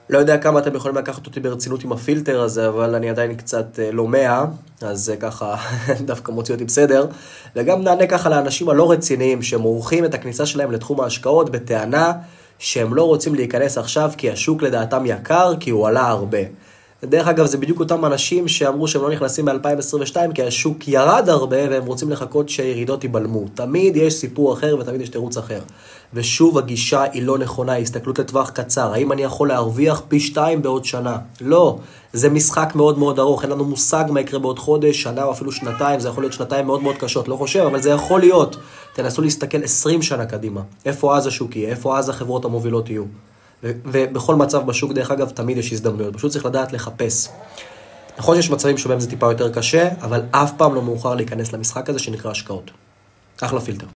לא יודע כמה אתם יכולים לקחת אותי ברצינות עם הפילטר הזה, אבל אני עדיין קצת לא 100, אז זה ככה דווקא מוציא אותי בסדר. וגם נענה ככה לאנשים הלא רציניים שמורחים את הכניסה שלהם לתחום ההשקעות בטענה שהם לא רוצים להיכנס עכשיו כי השוק לדעתם יקר, כי הוא עלה הרבה. דרך אגב, זה בדיוק אותם אנשים שאמרו שהם לא נכנסים ב-2022 כי השוק ירד הרבה והם רוצים לחכות שהירידות ייבלמו. תמיד יש סיפור אחר ותמיד יש תירוץ אחר. ושוב, הגישה היא לא נכונה, היא הסתכלות לטווח קצר. האם אני יכול להרוויח פי 2 בעוד שנה? לא. זה משחק מאוד מאוד ארוך. אין לנו מושג מה יקרה בעוד חודש, שנה או אפילו שנתיים. זה יכול להיות שנתיים מאוד מאוד קשות. לא חושב, אבל זה יכול להיות. תנסו להסתכל 20 שנה קדימה. איפה אז השוק יהיה? איפה אז החברות המובילות יהיו? ובכל מצב בשוק, דרך אגב, תמיד יש הזדמנויות. פשוט צריך לדעת לחפש. נכון שיש מצבים שבהם זה טיפה יותר קשה, אבל אף פעם לא מאוחר להיכנס למשחק הזה שנקרא השקעות. אחלה פילטר.